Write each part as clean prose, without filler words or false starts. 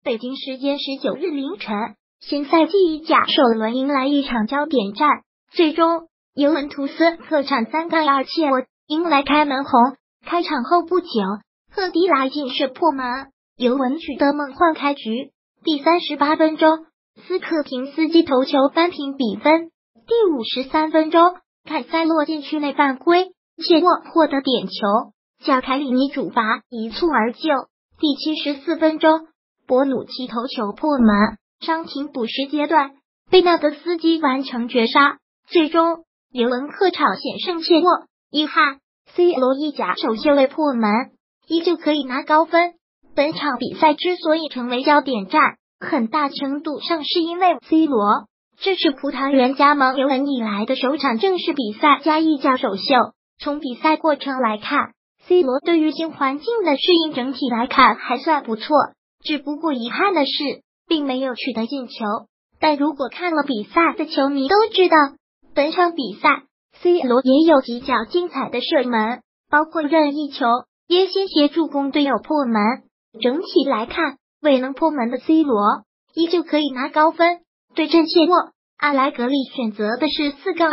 北京时间19日凌晨，新赛季意甲首轮迎来一场焦点战，最终尤文图斯客场3-2切沃迎来开门红。开场后不久，赫迪拉劲射破门，尤文取得梦幻开局。第38分钟，斯克平斯基头球扳平比分。第53分钟，凯塞洛禁区内犯规，切沃获得点球，叫凯里尼主罚一蹴而就。第74分钟，博努奇头球破门，伤停补时阶段，贝纳德斯基完成绝杀，最终尤文客场险胜切沃。遗憾 C 罗意甲首秀未破门，依旧可以拿高分。本场比赛之所以成为焦点战，很大程度上是因为 C 罗，这是葡萄牙加盟尤文以来的首场正式比赛加意甲首秀。从比赛过程来看， C 罗对于新环境的适应整体来看还算不错，只不过遗憾的是并没有取得进球。但如果看了比赛的球迷都知道，本场比赛 C 罗也有几脚精彩的射门，包括任意球，也先协助攻队友破门。整体来看，未能破门的 C 罗依旧可以拿高分。对阵切沃，阿莱格里选择的是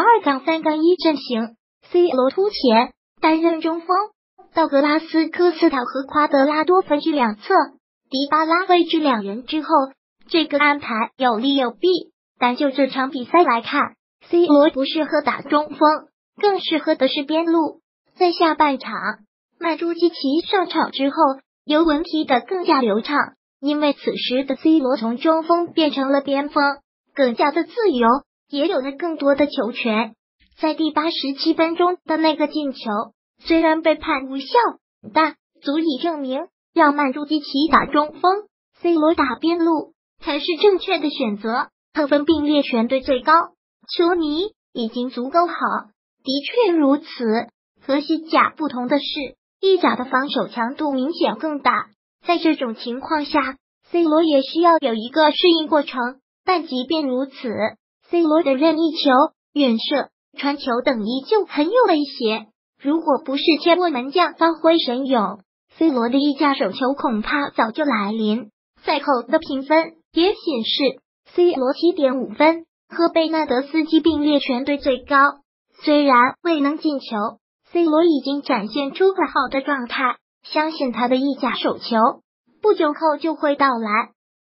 4-2-3-1阵型， C 罗突前担任中锋，道格拉斯科斯塔和夸德拉多分居两侧，迪巴拉位置两人之后，这个安排有利有弊。但就这场比赛来看， C 罗不适合打中锋，更适合的是边路。在下半场，曼朱基奇上场之后，尤文踢得更加流畅，因为此时的 C 罗从中锋变成了边锋，更加的自由，也有了更多的球权。在第87分钟的那个进球，虽然被判无效，但足以证明让曼朱基奇打中锋， C 罗打边路才是正确的选择。得分并列全队最高，球迷已经足够好。的确如此，和西甲不同的是，意甲的防守强度明显更大，在这种情况下 C 罗也需要有一个适应过程。但即便如此， C 罗的任意球、远射、传球等依旧很有威胁。如果不是切沃门将发挥神勇， C 罗的意甲首球恐怕早就来临。赛后的评分也显示 C 罗 7.5 分，和贝纳德斯基并列全队最高。虽然未能进球， C 罗已经展现出了好的状态，相信他的意甲首球不久后就会到来。